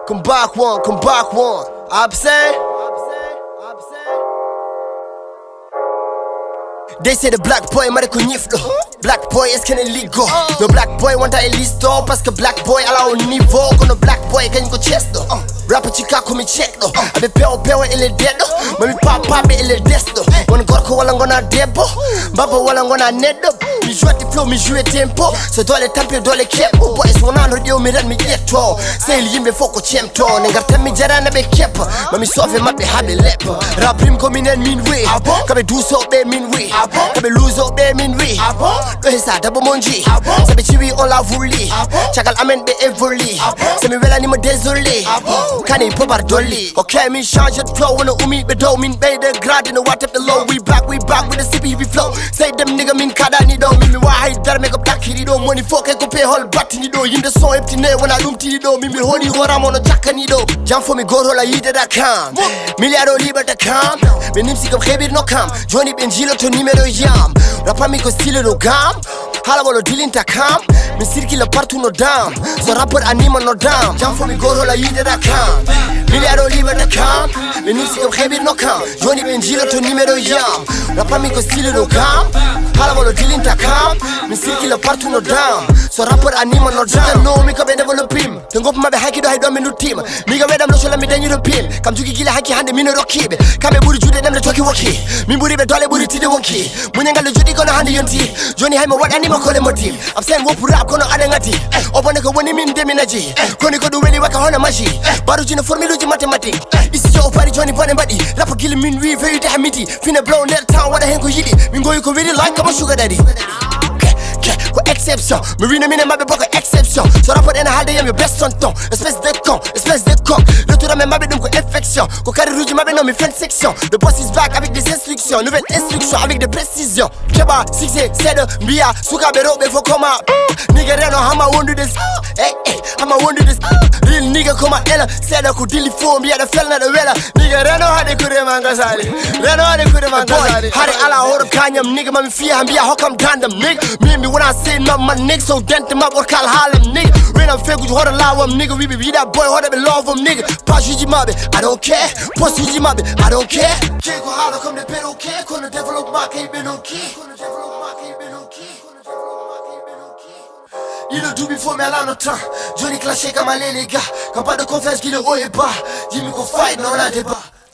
Come back one, come back one. Absent. They say the black boy mari ko nyifdo. Black boy est-ce qu'elle est ligo? No black boy wanta e listo parce que black boy ala au niveau kono black boy kany ko chesto. Rapper chika ko mi check do. Abe pewo ele dedo. Mami papa be ele desto. Gon gorko wala ngona debbo. Baba wala ngona neddo. Mi jouer flow, mi jouer tempo. So dole tampe dole kepo. Boys wona no dio mi ran mi getto. Say yimbe foko chemto. Nengarta mi jarana be kepa. Mami sove mabbe habe lepo. Rap rim ko minen min we. Kabe do so be min we. Kabe lose up be min we. Do hisa dabo monji. Sabe chiwi on la vouli. Chakal amen be everly. Se mi wela ni mo désolé. Kani pobar dolly. Okay, me change the flow when umi be do min be the grad in the water the low. We back with the CPV flow. Say them nigga min kada ni do. Me why dar make up black hiri do. Money fuck can pay whole bat ni do. In the song empty ne when I loom ti do. Me honey hora mono jacka ni do. Jam for me go roll a yida da kam. Miliardo liberta kam. Me nimsi comme khebir no kam. Johnny Benjilo to numero yam. Rapa mi ko stile no gam. Hala bolo dilinta kam. Me circula partout no dam. So rapper anima no dam. Jam for me go roll a yida da kam. Miliardo liberta kam. Me nimsi comme khebir no kam. Johnny Benjilo to numero yam. Rapa mi ko stile no gam. Hala bolo dilinta kam. Me circula partout no dam. So rapper anima no dam. No mi ko be develop him. Tengo ma be haki do hay do me no team. Mi ga wedam no shola mi danyu do pim. Kam jugi gila haki hande mi no rokibe. Kame buri jude dem le toki woki. Mi buri be dole buri tide wonki. Munenga le judi kono hande yonti. Johnny hay mo wad anima ko le motive. I'm saying wo rap kono adengati. Obone ko woni min deminaji. Koni ko do weli waka hona maji. Baru jina formiluji mathematique. Isi jo pari Johnny bone badi. Rap gili min wi very hamidi. Fina blow net town wada hen ko yidi. Min go ko really like am sugar daddy. Ko exception, Marina mine mabe boko exception. So rapport en halde yam yo best son ton. Espèce de con. Le tour me mabe dum ko infection. Ko kari rouge mabe non mi fin section. The boss is back avec des instructions. Nouvelle instruction avec des précisions. Keba, 6 7 mbia, suka be robe fo koma. Nigga reno hama wondu this. Hey, hama wondu this. Real nigga koma ela, seda ko dili fo mbia da felna da wela. Nigga reno hade kure mangasali. Reno hade kure mangasali. Hade ala horo kanyam nigga mami fiya mbia hokam dandam nigga. Me when I say not my nigga, so dent them up or call Harlem nigga. When I'm fake with you, hold a loud nigga. We be that boy, hold up and love him nigga. Pass you mabe, I don't care. Post you mabe, I don't care. Can't go hard, come the pedal care. Gonna develop my ain't been okay. Il le double before me à la note. Johnny clashé comme un les gars. Quand pas de confiance qu'il est haut et bas. Dis-moi qu'on fight, non on a débat.